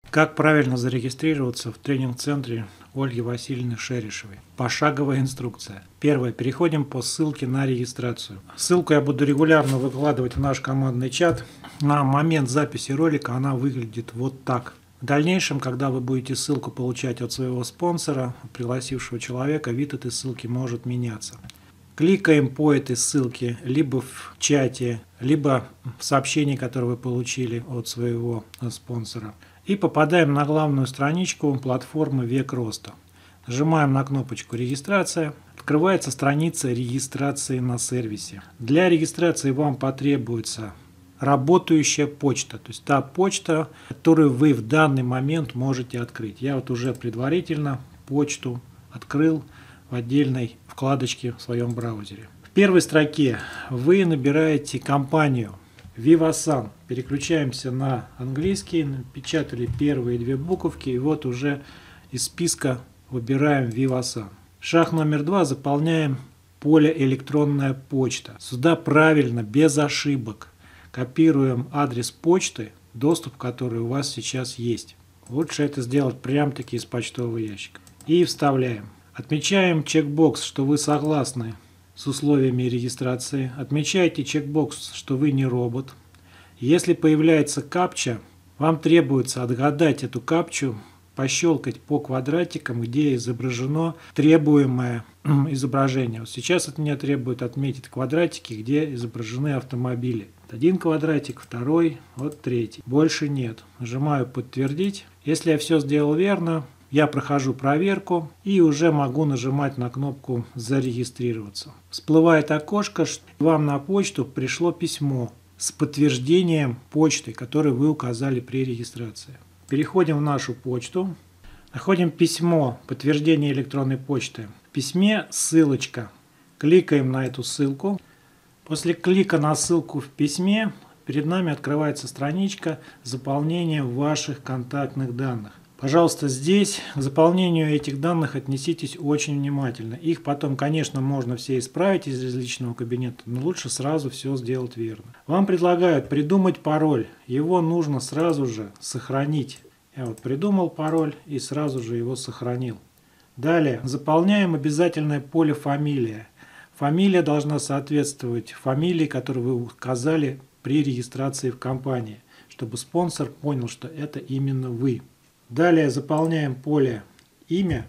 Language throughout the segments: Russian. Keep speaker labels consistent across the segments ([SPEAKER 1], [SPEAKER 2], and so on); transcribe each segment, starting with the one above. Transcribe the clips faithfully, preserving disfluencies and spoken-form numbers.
[SPEAKER 1] Как правильно зарегистрироваться в тренинг-центре Ольги Васильевны Шерешевой? Пошаговая инструкция. Первое. Переходим по ссылке на регистрацию. Ссылку я буду регулярно выкладывать в наш командный чат. На момент записи ролика она выглядит вот так. В дальнейшем, когда вы будете ссылку получать от своего спонсора, от пригласившего человека, вид этой ссылки может меняться. Кликаем по этой ссылке либо в чате, либо в сообщении, которое вы получили от своего спонсора. И попадаем на главную страничку платформы «Век роста». Нажимаем на кнопочку «Регистрация». Открывается страница регистрации на сервисе. Для регистрации вам потребуется работающая почта, то есть та почта, которую вы в данный момент можете открыть. Я вот уже предварительно почту открыл в отдельной вкладочке в своем браузере. В первой строке вы набираете компанию Vivasan. Переключаемся на английский, напечатали первые две буковки, и вот уже из списка выбираем Vivasan. Шаг номер два. Заполняем поле «Электронная почта». Сюда правильно, без ошибок, копируем адрес почты, доступ к которой у вас сейчас есть. Лучше это сделать прям-таки из почтового ящика. И вставляем. Отмечаем чекбокс, что вы согласны с условиями регистрации. Отмечайте чекбокс, что вы не робот. Если появляется капча, вам требуется отгадать эту капчу, пощелкать по квадратикам, где изображено требуемое изображение. Вот сейчас от меня требует отметить квадратики, где изображены автомобили. Один квадратик, второй, вот третий. Больше нет. Нажимаю «Подтвердить». Если я все сделал верно, я прохожу проверку и уже могу нажимать на кнопку «Зарегистрироваться». Всплывает окошко, что вам на почту пришло письмо с подтверждением почты, которую вы указали при регистрации. Переходим в нашу почту, находим письмо подтверждение электронной почты. В письме ссылочка. Кликаем на эту ссылку. После клика на ссылку в письме перед нами открывается страничка с заполнением ваших контактных данных. Пожалуйста, здесь к заполнению этих данных отнеситесь очень внимательно. Их потом, конечно, можно все исправить из личного кабинета, но лучше сразу все сделать верно. Вам предлагают придумать пароль. Его нужно сразу же сохранить. Я вот придумал пароль и сразу же его сохранил. Далее заполняем обязательное поле «Фамилия». Фамилия должна соответствовать фамилии, которую вы указали при регистрации в компании, чтобы спонсор понял, что это именно вы. Далее заполняем поле «Имя».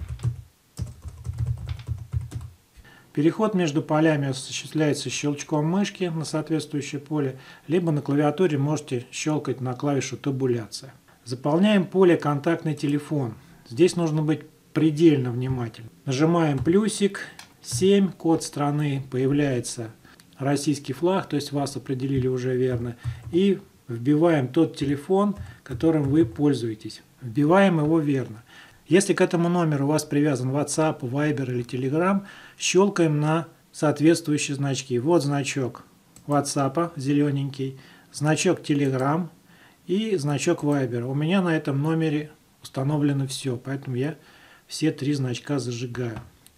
[SPEAKER 1] Переход между полями осуществляется щелчком мышки на соответствующее поле, либо на клавиатуре можете щелкать на клавишу «Табуляция». Заполняем поле «Контактный телефон». Здесь нужно быть предельно внимательным. Нажимаем плюсик, семь, код страны, появляется российский флаг, то есть вас определили уже верно, и вбиваем тот телефон, которым вы пользуетесь. Вбиваем его верно. Если к этому номеру у вас привязан WhatsApp, Viber или Telegram, щелкаем на соответствующие значки. Вот значок WhatsApp, зелененький, значок Telegram и значок Viber. У меня на этом номере установлено все, поэтому я все три значка зажигаю.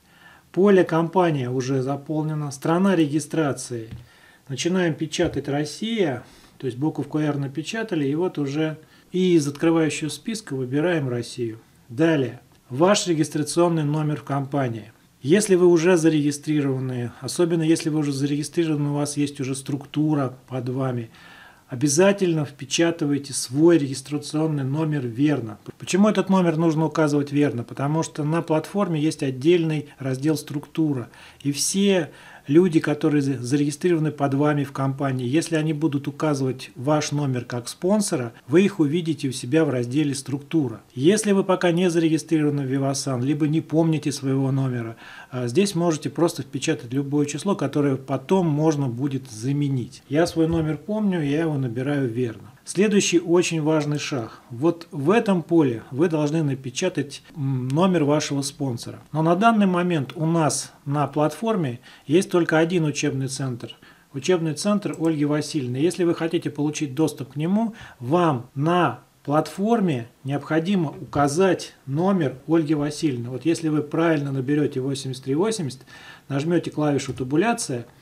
[SPEAKER 1] Поле «Компания» уже заполнено. Страна регистрации. Начинаем печатать «Россия». То есть буковку R напечатали, и вот уже и из открывающего списка выбираем Россию. Далее. Ваш регистрационный номер в компании. Если вы уже зарегистрированы, особенно если вы уже зарегистрированы, у вас есть уже структура под вами, обязательно впечатывайте свой регистрационный номер верно. Почему этот номер нужно указывать верно? Потому что на платформе есть отдельный раздел «Структура». И все люди, которые зарегистрированы под вами в компании, если они будут указывать ваш номер как спонсора, вы их увидите у себя в разделе «Структура». Если вы пока не зарегистрированы в Vivasan, либо не помните своего номера, здесь можете просто впечатать любое число, которое потом можно будет заменить. Я свой номер помню, я его набираю верно. Следующий очень важный шаг. Вот в этом поле вы должны напечатать номер вашего спонсора. Но на данный момент у нас на платформе есть только один учебный центр. Учебный центр Ольги Васильевны. Если вы хотите получить доступ к нему, вам на платформе необходимо указать номер Ольги Васильевны. Вот если вы правильно наберете восемьдесят три восемьдесят, нажмете клавишу «Табуляция»,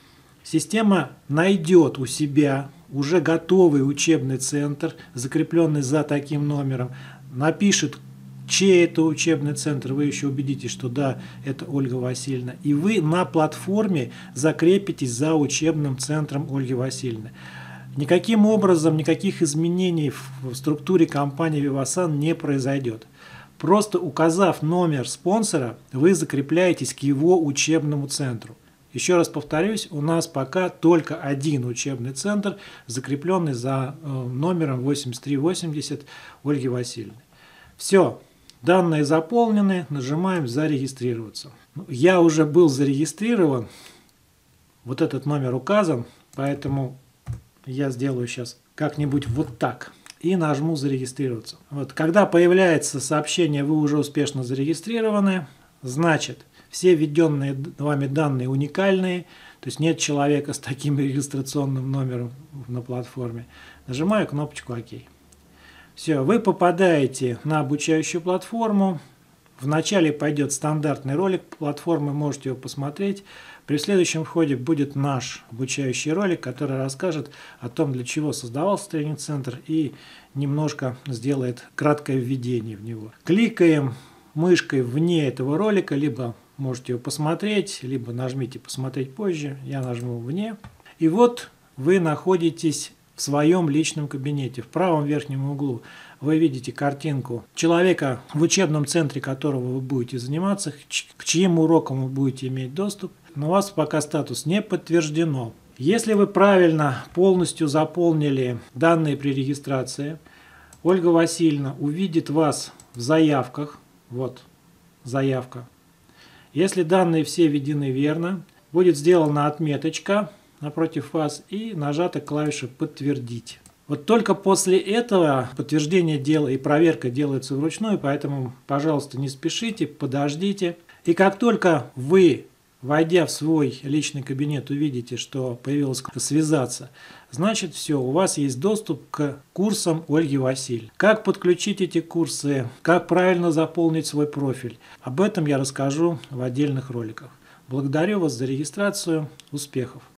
[SPEAKER 1] Система найдет у себя уже готовый учебный центр, закрепленный за таким номером, напишет, чей это учебный центр, вы еще убедитесь, что да, это Ольга Васильевна, и вы на платформе закрепитесь за учебным центром Ольги Васильевны. Никаким образом, никаких изменений в структуре компании Vivasan не произойдет. Просто указав номер спонсора, вы закрепляетесь к его учебному центру. Еще раз повторюсь, у нас пока только один учебный центр, закрепленный за номером восемьдесят три восемьдесят Ольги Васильевны. Все, данные заполнены, нажимаем «Зарегистрироваться». Я уже был зарегистрирован, вот этот номер указан, поэтому я сделаю сейчас как-нибудь вот так и нажму «Зарегистрироваться». Вот, когда появляется сообщение «Вы уже успешно зарегистрированы», значит, все введенные вами данные уникальные, то есть нет человека с таким регистрационным номером на платформе. Нажимаю кнопочку «Ок». Все, вы попадаете на обучающую платформу. Вначале пойдет стандартный ролик платформы, можете его посмотреть. При следующем входе будет наш обучающий ролик, который расскажет о том, для чего создавался тренинг-центр и немножко сделает краткое введение в него. Кликаем мышкой вне этого ролика, либо можете его посмотреть, либо нажмите «Посмотреть позже». Я нажму «Вне». И вот вы находитесь в своем личном кабинете. В правом верхнем углу вы видите картинку человека, в учебном центре которого вы будете заниматься, к чьим урокам вы будете иметь доступ. Но у вас пока статус не подтверждено. Если вы правильно полностью заполнили данные при регистрации, Ольга Васильевна увидит вас в заявках. Вот заявка. Если данные все введены верно, будет сделана отметочка напротив вас и нажата клавиша «Подтвердить». Вот только после этого подтверждение дела и проверка делается вручную, поэтому, пожалуйста, не спешите, подождите. И как только вы, войдя в свой личный кабинет, увидите, что появилось «Связаться», значит все, у вас есть доступ к курсам Ольги Васильевны. Как подключить эти курсы, как правильно заполнить свой профиль, об этом я расскажу в отдельных роликах. Благодарю вас за регистрацию, успехов!